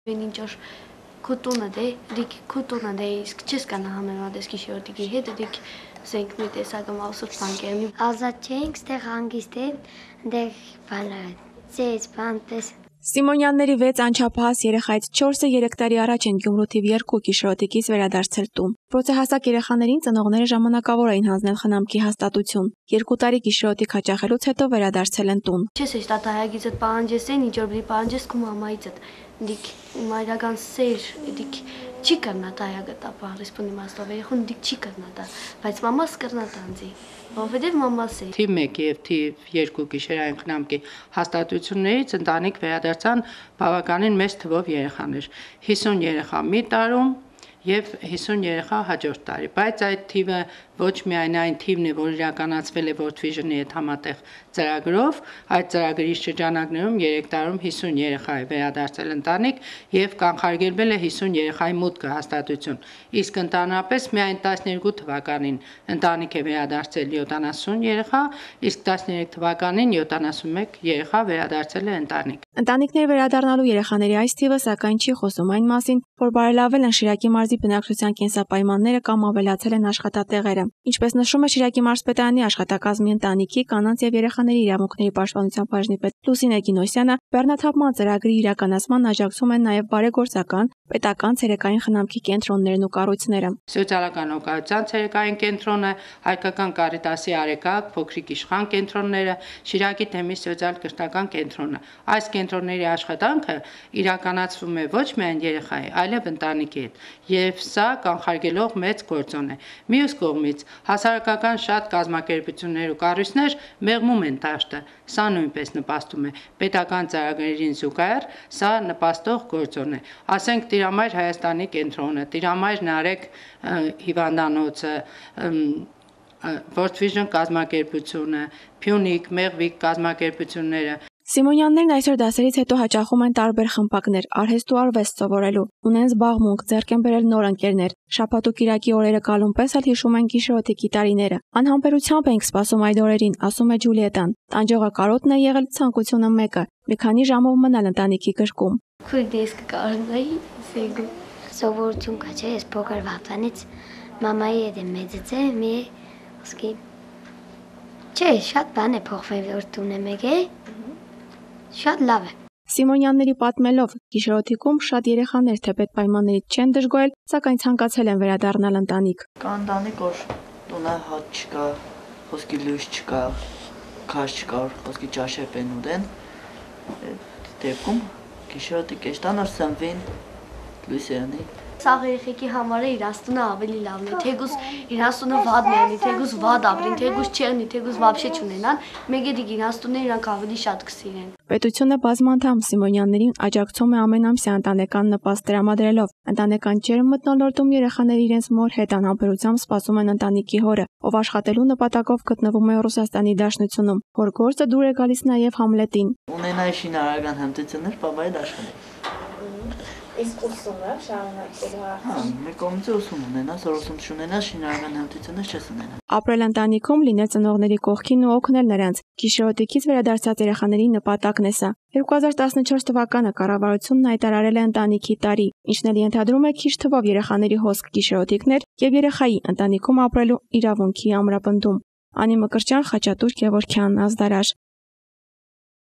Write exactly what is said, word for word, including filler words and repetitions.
Ինչ որ քո տունը դե, դիք քո տունը դե իսկ չես կանա համեմատես գիշերոտիկի հետ, դիք զենք մի տեսակում ավսուր բանկերնի։ Ազատ չենք, ստեղ հանգիստ է, դեղ բանը, ծեծ, բանտես։ Սիմոնյանների վեց անչափահաս երեխայից չորսը երեք տարի առաջ են Գյումրու թիվ երկու գիշերոտիկից վերադարձել տուն։ Պրոցեհասակ երեխաներին ծնողները ժամանակավոր էին հանձնել խնամքի հաստատություն։ Երկու տարի գիշերոտիկ հաճախելուց հետո վերադարձել են տուն։ Չես էս տատայագիցդ պահանջես են, ինչ որ բի պահանջես քո մամայիցդ։ Դիք մայրական սեր, դիք չի կրնա տայագը տապա, ռեսպոնդի մաստով երեխուն դիք չի կրնա տա, բայց մամաս կրնա տանձի, որովհետև մամաս է։ Թիվ մեկ և թիվ երկու գիշերային խնամքի հաստատություններից ընտանիք վերադարձան բավականին մեծ թվով երեխաներ, հիսուն երեխա մի տարում և հիսուն երեխա հաջորդ տարի, բայց այդ թիվը ոչ միայն այն թիվն է, որ իրականացվել է World Vision-ի հետ համատեղ ծրագրով, այդ ծրագրի շրջանակներում երեք տարում հիսուն երեխա է վերադարձել ընտանիք և կանխարգելվել է հիսուն երեխայի մուտքը հաստատություն, իսկ ընդհանրապես միայն տասնյոթ թվականին ընտանիք է վերադարձել յոթանասուն երեխա, իսկ տասնյոթ թվականին յոթանասունմեկ երեխա վերադարձել է ընտանիք։ Ընտանիքներ վերադառնալու երեխաների այս թիվը սակայն չի խոսում այն մասին, որ բարելավել են Շիրակի մարզի բնակչության կենսապայմանները կամ ավելացել են աշխատատեղերը։ Ինչպես նշում է Շիրակի մարզպետարանի աշխատակազմի ընտանիքի, կանանց և երեխաների իրավունքների պաշտպանության բաժնի պետ Լուսինե Գինոսյանը, բեռնաթափման ծրագրի իրականացման աջակցում են նաև բարեգործական, պետական ցերեկային խնամքի կենտրոններն ու կառույցները։ Սոցիալական օգնության ցերեկային կենտրոնը, Հայկական Կարիտասի Արեգակ, Փոքրիկ Իշխան կենտրոնները, Շիրակի թեմի սոցիալ-կրթական կենտրոնը։ Այս կենտրոնների աշխատանքը իրականացվում է ոչ միայն երեխայի, այլև ընտանիքի հետ, եւ սա կանխարգելող մեծ գործոն է։ Մյուս կողմից հասարակական շատ կազմակերպություններ ու կառույցներ մեղմում են դաշտը, սա նույնպես նպաստում է պետական ծրագրերին զուգահեռ, սա նպաստող գործոն է։ Ասենք Տիրամայր Հայաստանի կենտրոնը, Տիրամայր Նարեկ հիվանդանոցը, World Vision կազմակերպությունը, Փյունիկ, Մեղվիկ կազմակերպությունները։ Սիմոնյաններն այսօր դասերից հետո հաճախում են տարբեր խմբակներ, արհեստ ու արվեստ սովորելու, ունեն զբաղմունք, ձեռք են բերել նոր ընկերներ, շաբաթ ու կիրակի օրերը գալուն պես էլ հիշում են գիշերոտիկի տարիները։ Անհամբերությամբ ենք սպասում այդ օրերին, ասում է Ջուլիետան։ Տանջողակարոտն է եղել ցանկությունը մեկը՝ մի քանի ժամով մնալ ընտանիքի գրկում։ Քույրն ես կկարողանայի սեգու։ Սովորություն կա, չէ, ես փոքր վախտանից մամայի հետ եմ մեծացել, մի ասկի։ Չէ, շատ բան է փոխվել, որ տուն եմ եկել։ Շատ լավ է։ Սիմոնյանների պատմելով, գիշերոտիկում շատ երեխաներ թեպետ պայմաններից չեն դժգոհել, սակայն ցանկացել են վերադառնալ ընտանիք։ Կա ընտանիք, որ տունը հաց չկա, խոսքի լույս չկա, քաշ չկա, խոսքի ճաշեր են ուտեն։ Դեպքում գիշերոտիկ է տան որ սնվին լույս անի։ Սաղ երեխեքի համար է իրաստունը ավելի լավն է, թեգուս իրաստունը վադն է, թեգուս վադ ապրին, թեգուս չեղնի, թեգուս վաբշե չունենան, մեկ էդիկ իրաստունը իրանք ավելի շատ կսիրեն։ Պետությունը բազմանդամ Սիմոնյաններին աջակցում է ամենամսյա ընտանեկան նպաստ տրամադրելով։ Ընտանեկան ջերմ մթնոլորտում երեխաները իրենց մոր հետ անհամբերությամբ սպասում են ընտանիքի հորը, ով աշխատելու նպատակով գտնվում է Ռուսաստանի Դաշնությունում, որ գործը դուր է գալիս նաև Համլետին։ Ունենայի շինարարական հմտություններ բավարար դաշնի։ Իսկ ուսումը շարունակելու հարցը։ Մեր կողմից ուսում ունենաս, որ ուսում չունենաս, շինարարական հմտություններ չես ունենա։ Ապրել ընտանիքում, լինել ծնողների կողքին ու օգնել նրանց։ Գիշերոտիկից վերադարձած երեխաների նպատակն է սա։ երկու հազար տասնչորս թվականը կառավարությունն հայտարարել է ընտանիքի տարի, ինչն էլ ենթադրում է քիչ թվով երեխաների հոսք գիշերոտիկներ եւ երեխայի ընտանիքում ապրելու իրավունքի ամրապնդում։ Անի Մկրտչյան, Խաչատուր Գևորգյան, Ազդարաշ։